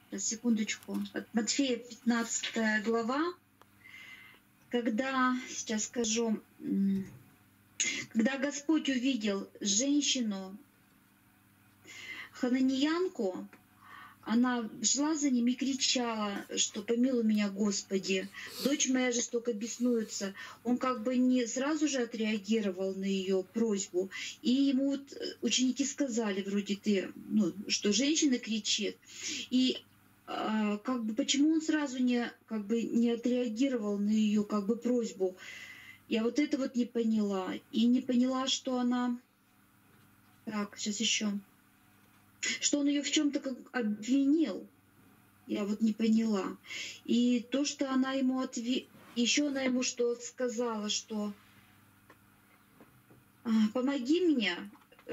Сейчас, секундочку. От Матфея 15 глава, когда, сейчас скажу, когда Господь увидел женщину, хананиянку, она шла за ним и кричала, что «помилуй меня, Господи, дочь моя жестоко беснуется». Он как бы не сразу же отреагировал на ее просьбу. И ему вот ученики сказали вроде ты, ну, что женщина кричит. И как бы почему он сразу не отреагировал на ее как бы просьбу? Я вот это вот не поняла. И не поняла, что она... Так, сейчас еще. Что он ее в чем-то как обвинил. Я вот не поняла. И то, что она ему еще она ему что сказала, что помоги мне.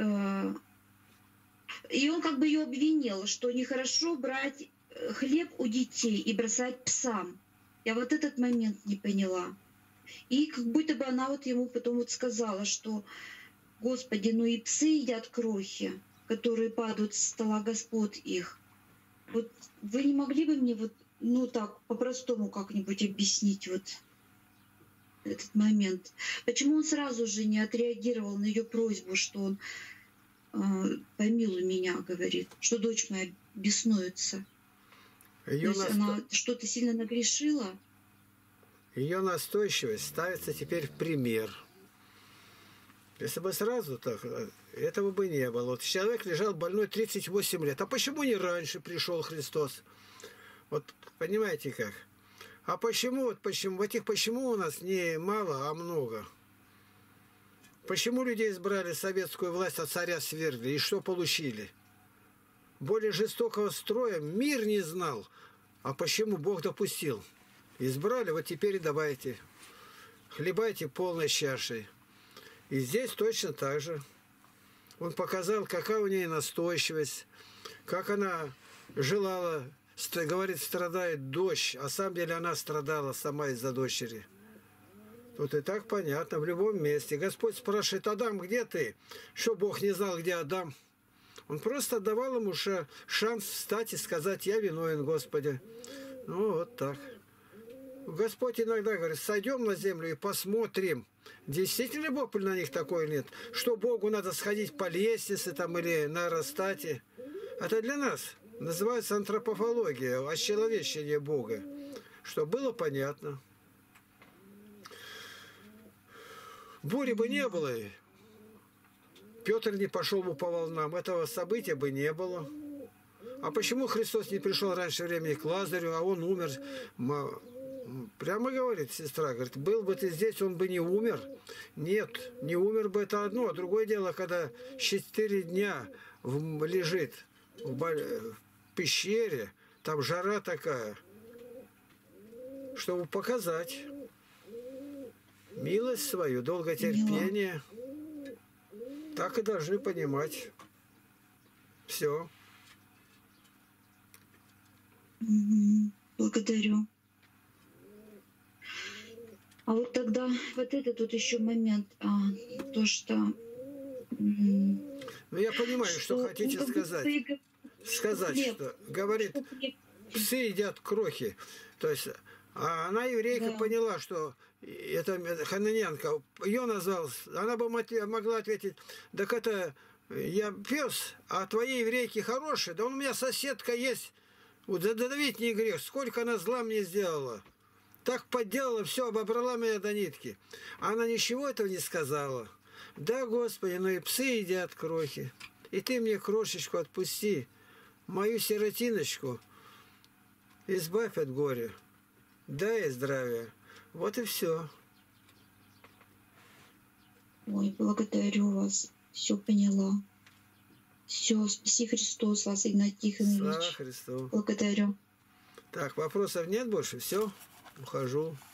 И он как бы ее обвинил, что нехорошо брать хлеб у детей и бросать псам. Я вот этот момент не поняла. И как будто бы она вот ему потом вот сказала, что Господи, ну и псы едят крохи, которые падают с стола господ их. Вот вы не могли бы мне вот, ну так, по-простому как-нибудь объяснить вот этот момент? Почему он сразу же не отреагировал на ее просьбу, что он помилуй меня, говорит, что дочь моя беснуется? То есть она что-то сильно нагрешила? Ее настойчивость ставится теперь в пример. Если бы сразу так, этого бы не было. Вот человек лежал больной 38 лет. А почему не раньше пришел Христос? Вот понимаете как? А почему, вот этих почему у нас не мало, а много? Почему людей избрали советскую власть, а царя свергли? И что получили? Более жестокого строя мир не знал. А почему Бог допустил? Избрали, вот теперь и давайте. Хлебайте полной чашей. И здесь точно так же. Он показал, какая у нее настойчивость, как она желала, говорит, страдает дочь, а самом деле она страдала сама из-за дочери. Тут и так понятно, в любом месте. Господь спрашивает: Адам, где ты? Что, Бог не знал, где Адам? Он просто давал ему шанс встать и сказать: я виновен, Господи. Ну, вот так. Господь иногда говорит: сойдем на землю и посмотрим, действительно Бог на них такой или нет. Что Богу надо сходить по лестнице там или на аэростате. Это для нас называется антропофология, осчеловечение Бога. Что было понятно. Бури бы не было, Петр не пошел бы по волнам, этого события бы не было. А почему Христос не пришел раньше времени к Лазарю, а он умер? Прямо говорит сестра, говорит, был бы ты здесь, он бы не умер. Нет, не умер бы, это одно. А другое дело, когда 4 дня лежит в пещере, там жара такая, чтобы показать милость свою, долготерпение. Так и должны понимать. Все. Благодарю. А вот тогда вот это тут еще момент, то, что... Ну, я понимаю, что хотите сказать. Сказать, что, говорит, псы едят крохи. То есть, а она, еврейка, поняла, что это хананянка, ее назвал, она бы могла ответить: так это я пес, а твои еврейки хорошие, да у меня соседка есть, вот задавить не грех, сколько она зла мне сделала. Так подделала, все, обобрала меня до нитки. А она ничего этого не сказала. Да, Господи, ну и псы едят крохи. И ты мне крошечку отпусти, мою сиротиночку, избавь от горя, дай здравия. Вот и все. Ой, благодарю вас. Все поняла. Все, спаси Христос, вас, Игнатий Тихонович. Слава Христу. Благодарю. Так, вопросов нет больше? Все, ухожу.